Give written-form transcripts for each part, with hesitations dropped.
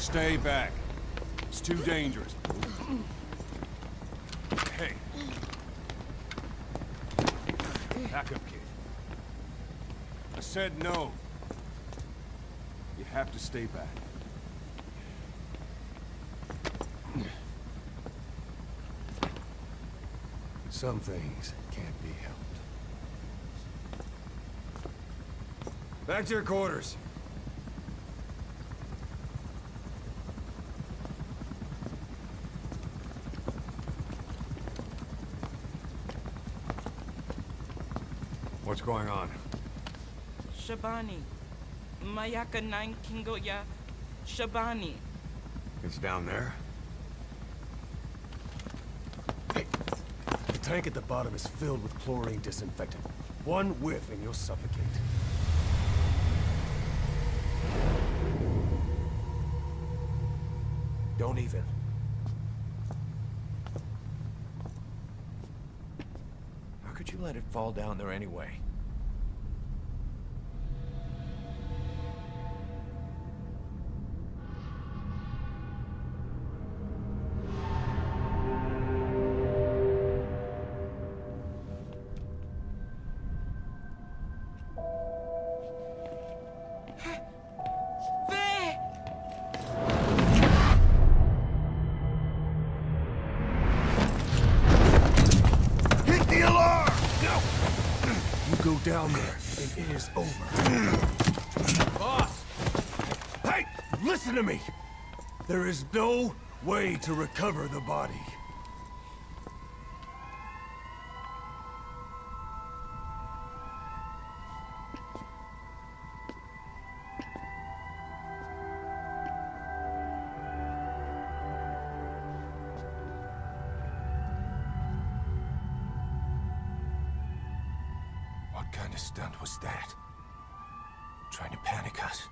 Stay back. It's too dangerous. Hey. Back up, kid. I said no. You have to stay back. Some things can't be helped. Back to your quarters. What's going on? Shabani. Mayaka 9 Kingo ya. Shabani. It's down there. Hey, the tank at the bottom is filled with chlorine disinfectant. One whiff and you'll suffocate. Don't even. How could you let it fall down there anyway? Go down there, and it is over. Boss! Hey! Listen to me! There is no way to recover the body. What kind of stunt was that? Trying to panic us?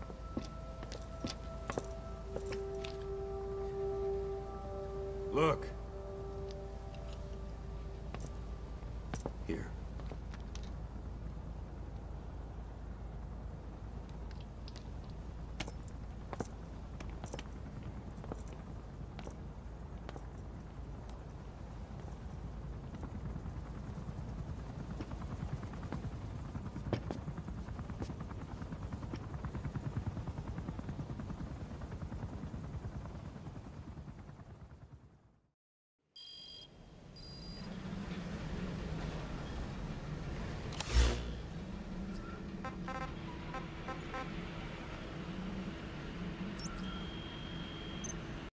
Look,